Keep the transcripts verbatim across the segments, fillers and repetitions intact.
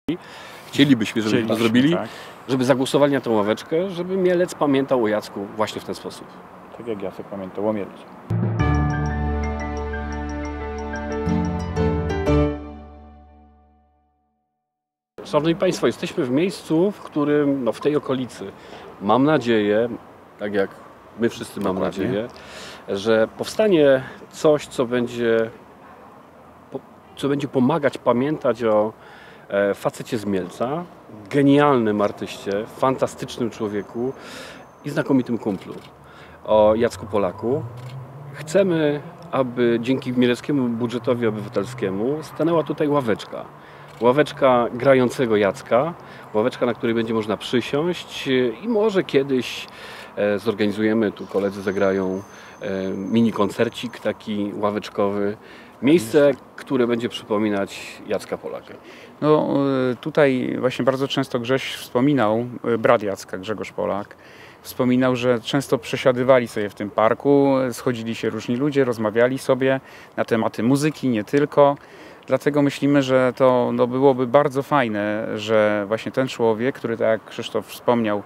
Chcielibyśmy, żeby to zrobili, tak. żeby zagłosowali na tę ławeczkę, żeby Mielec pamiętał o Jacku właśnie w ten sposób. Tak jak Jacek pamiętał o Mielcu. Szanowni Państwo, jesteśmy w miejscu, w którym, no w tej okolicy, mam nadzieję, tak jak my wszyscy mamy Dokładnie. nadzieję, że powstanie coś, co będzie, co będzie pomagać pamiętać o e, facecie z Mielca, genialnym artyście, fantastycznym człowieku i znakomitym kumplu, o Jacku Polaku. Chcemy, aby dzięki Mieleckiemu Budżetowi Obywatelskiemu stanęła tutaj ławeczka. Ławeczka grającego Jacka, ławeczka, na której będzie można przysiąść i może kiedyś e, zorganizujemy, tu koledzy zagrają e, mini koncercik taki ławeczkowy. Miejsce, które będzie przypominać Jacka Polaka. No tutaj właśnie bardzo często Grześ wspominał, brat Jacka, Grzegorz Polak, wspominał, że często przesiadywali sobie w tym parku, schodzili się różni ludzie, rozmawiali sobie na tematy muzyki, nie tylko. Dlatego myślimy, że to no, byłoby bardzo fajne, że właśnie ten człowiek, który tak jak Krzysztof wspomniał,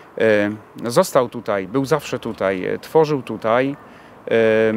e, został tutaj, był zawsze tutaj, e, tworzył tutaj e,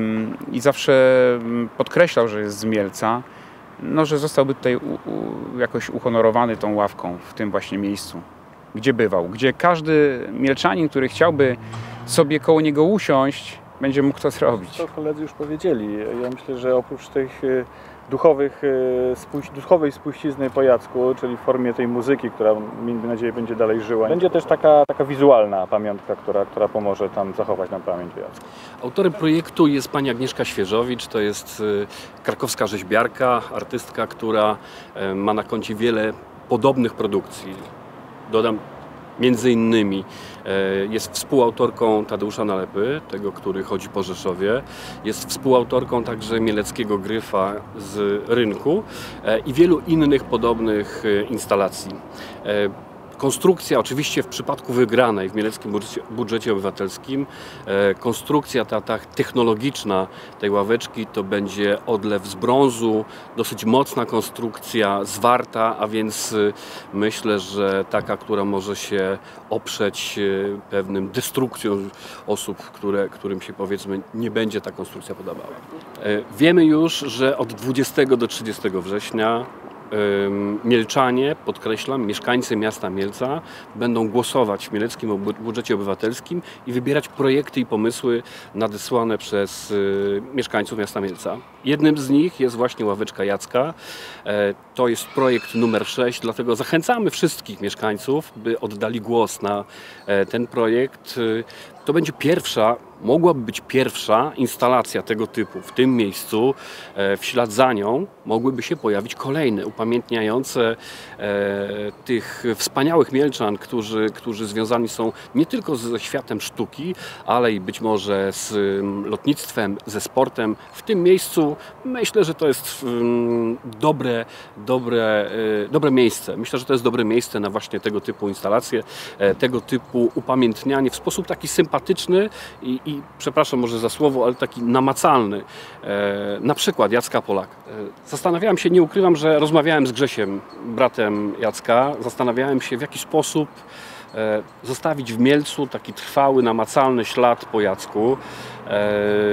i zawsze podkreślał, że jest z Mielca, no, że zostałby tutaj u, u, jakoś uhonorowany tą ławką w tym właśnie miejscu, gdzie bywał, gdzie każdy mielczanin, który chciałby sobie koło niego usiąść, będzie mógł to zrobić. To koledzy już powiedzieli. Ja myślę, że oprócz tych duchowych, duchowej spuścizny po Jacku, czyli w formie tej muzyki, która miejmy nadzieję będzie dalej żyła, będzie też taka, taka wizualna pamiątka, która, która pomoże tam zachować nam pamięć o Jacku. Autorem projektu jest pani Agnieszka Świeżowicz, to jest krakowska rzeźbiarka, artystka, która ma na koncie wiele podobnych produkcji. Dodam, między innymi jest współautorką Tadeusza Nalepy, tego, który chodzi po Rzeszowie. Jest współautorką także Mieleckiego Gryfa z Rynku i wielu innych podobnych instalacji. Konstrukcja, oczywiście w przypadku wygranej w Mieleckim Budżecie Obywatelskim, konstrukcja ta, ta technologiczna tej ławeczki to będzie odlew z brązu, dosyć mocna konstrukcja, zwarta, a więc myślę, że taka, która może się oprzeć pewnym destrukcją osób, które, którym się powiedzmy nie będzie ta konstrukcja podobała. Wiemy już, że od dwudziestego do trzydziestego września Mielczanie, podkreślam, mieszkańcy miasta Mielca będą głosować w Mieleckim Budżecie Obywatelskim i wybierać projekty i pomysły nadesłane przez mieszkańców miasta Mielca. Jednym z nich jest właśnie ławeczka Jacka. To jest projekt numer sześć, dlatego zachęcamy wszystkich mieszkańców, by oddali głos na ten projekt. To będzie pierwsza, mogłaby być pierwsza instalacja tego typu w tym miejscu. W ślad za nią mogłyby się pojawić kolejne, upamiętniające tych wspaniałych Mielczan, którzy, którzy związani są nie tylko ze światem sztuki, ale i być może z lotnictwem, ze sportem. W tym miejscu myślę, że to jest dobre, dobre, dobre miejsce. Myślę, że to jest dobre miejsce na właśnie tego typu instalacje, tego typu upamiętnianie w sposób taki sympatyczny i, i przepraszam może za słowo, ale taki namacalny. E, na przykład Jacka Polaka. E, zastanawiałem się, nie ukrywam, że rozmawiałem z Grzesiem, bratem Jacka. Zastanawiałem się, w jaki sposób e, zostawić w Mielcu taki trwały, namacalny ślad po Jacku. E,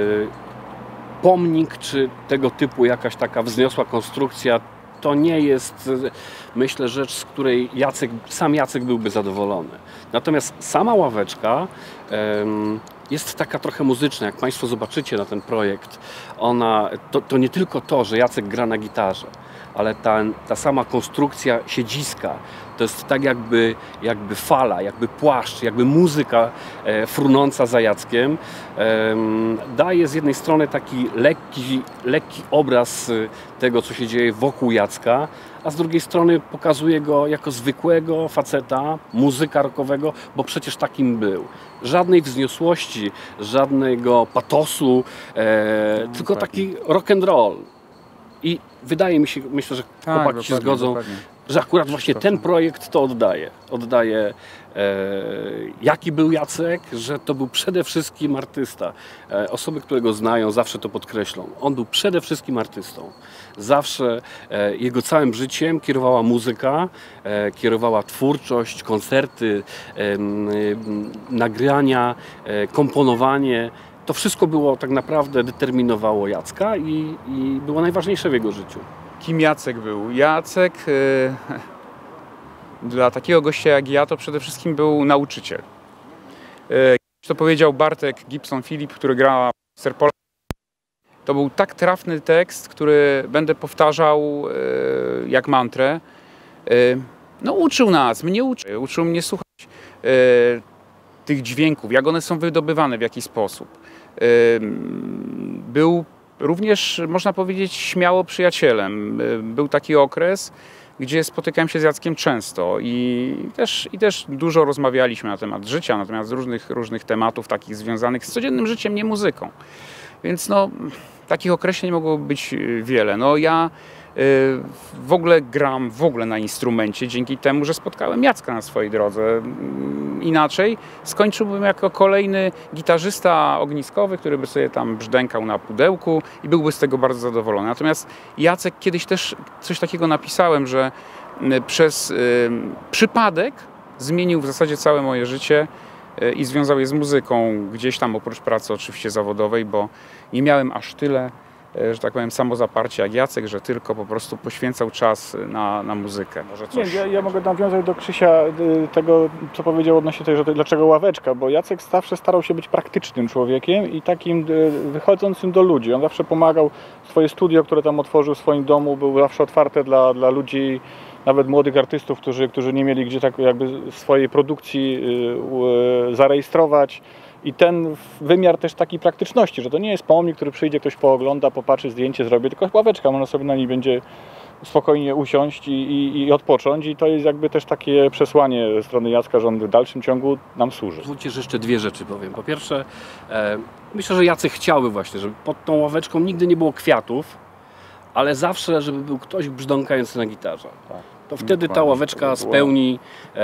pomnik czy tego typu jakaś taka wzniosła konstrukcja to nie jest, myślę, rzecz, z której Jacek, sam Jacek byłby zadowolony. Natomiast sama ławeczka em, jest taka trochę muzyczna. Jak Państwo zobaczycie na ten projekt, ona, to, to nie tylko to, że Jacek gra na gitarze, ale ta, ta sama konstrukcja siedziska, to jest tak jakby, jakby fala, jakby płaszcz, jakby muzyka e, frunąca za Jackiem. E, daje z jednej strony taki lekki, lekki obraz tego, co się dzieje wokół Jacka, a z drugiej strony pokazuje go jako zwykłego faceta, muzyka rockowego, bo przecież takim był. Żadnej wzniosłości, żadnego patosu, e, tylko taki rock and roll. I wydaje mi się, myślę, że tak, chłopaki się zgodzą, dokładnie. że akurat właśnie ten projekt to oddaje. Oddaje e, jaki był Jacek, że to był przede wszystkim artysta. E, osoby, które go znają, zawsze to podkreślą. On był przede wszystkim artystą. Zawsze e, jego całym życiem kierowała muzyka, e, kierowała twórczość, koncerty, e, e, nagrania, e, komponowanie. To wszystko było tak naprawdę determinowało Jacka i, i było najważniejsze w jego życiu. Kim Jacek był? Jacek y, dla takiego gościa jak ja to przede wszystkim był nauczyciel. Y, to powiedział Bartek Gibson-Philip, który grał Serpola. To był tak trafny tekst, który będę powtarzał y, jak mantrę. Y, no uczył nas, mnie uczył, uczył mnie słuchać y, tych dźwięków, jak one są wydobywane, w jaki sposób. Y, był również, można powiedzieć, śmiało przyjacielem. Był taki okres, gdzie spotykałem się z Jackiem często i też, i też dużo rozmawialiśmy na temat życia, na temat różnych, różnych tematów takich związanych z codziennym życiem, nie muzyką. Więc no, takich określeń mogło być wiele. No, ja y, w ogóle gram w ogóle na instrumencie dzięki temu, że spotkałem Jacka na swojej drodze. Inaczej skończyłbym jako kolejny gitarzysta ogniskowy, który by sobie tam brzdękał na pudełku i byłby z tego bardzo zadowolony. Natomiast Jacek, kiedyś też coś takiego napisałem, że przez y, przypadek zmienił w zasadzie całe moje życie y, i związał je z muzyką, gdzieś tam oprócz pracy oczywiście zawodowej, bo nie miałem aż tyle, że tak powiem, samozaparcia jak Jacek, że tylko po prostu poświęcał czas na, na muzykę. Może coś... Nie, ja, ja mogę nawiązać do Krzysia tego, co powiedział odnośnie tego, że to, dlaczego ławeczka, bo Jacek zawsze starał się być praktycznym człowiekiem i takim wychodzącym do ludzi. On zawsze pomagał, swoje studio, które tam otworzył w swoim domu, było zawsze otwarte dla, dla ludzi, nawet młodych artystów, którzy, którzy nie mieli gdzie tak jakby swojej produkcji zarejestrować. I ten wymiar też takiej praktyczności, że to nie jest pomnik, który przyjdzie, ktoś poogląda, popatrzy, zdjęcie zrobi, tylko ławeczka, można sobie na niej będzie spokojnie usiąść i, i, i odpocząć i to jest jakby też takie przesłanie ze strony Jacka, że on w dalszym ciągu nam służy. Pozwólcie, że jeszcze dwie rzeczy powiem. Po pierwsze, e, myślę, że Jacek chciałby właśnie, żeby pod tą ławeczką nigdy nie było kwiatów, ale zawsze, żeby był ktoś brzdąkający na gitarze. Tak. To wtedy ta ławeczka spełni e,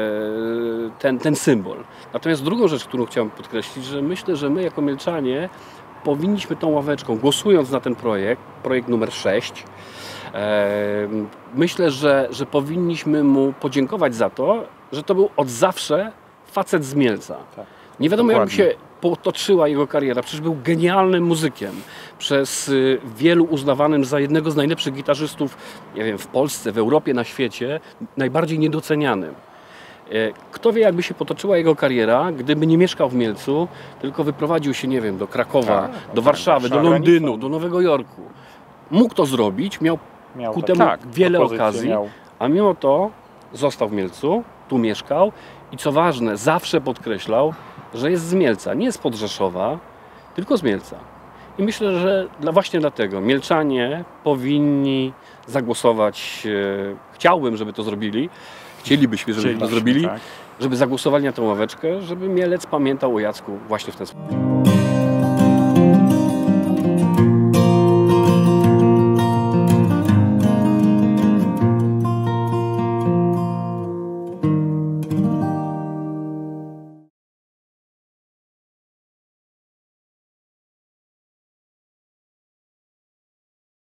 ten, ten symbol. Natomiast drugą rzecz, którą chciałem podkreślić, że myślę, że my jako Mielczanie powinniśmy tą ławeczką, głosując na ten projekt, projekt numer sześć, e, myślę, że, że powinniśmy mu podziękować za to, że to był od zawsze facet z Mielca. Tak. Nie wiadomo, Dokładnie. jak się potoczyła jego kariera. Przecież był genialnym muzykiem. Przez y, wielu uznawanym za jednego z najlepszych gitarzystów, nie wiem, w Polsce, w Europie, na świecie, najbardziej niedocenianym. E, kto wie, jakby się potoczyła jego kariera, gdyby nie mieszkał w Mielcu, tylko wyprowadził się, nie wiem, do Krakowa, tak, do tak, Warszawy, tak, do Londynu, granicą. do Nowego Jorku. Mógł to zrobić, miał Miał ku tak, temu tak, wiele propozycje okazji, miał. a mimo to został w Mielcu, tu mieszkał i co ważne, zawsze podkreślał, że jest z Mielca, nie z Podrzeszowa, tylko z Mielca. I myślę, że dla, właśnie dlatego Mielczanie powinni zagłosować, e, chciałbym, żeby to zrobili, chcielibyśmy, żeby to Chcielibyśmy, zrobili, tak. żeby zagłosowali na tę ławeczkę, żeby Mielec pamiętał o Jacku właśnie w ten sposób.